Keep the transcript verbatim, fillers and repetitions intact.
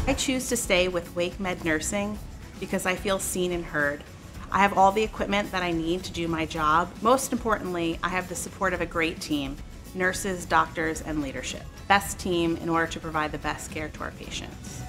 I choose to stay with WakeMed Nursing because I feel seen and heard. I have all the equipment that I need to do my job. Most importantly, I have the support of a great team, nurses, doctors, and leadership. Best team in order to provide the best care to our patients.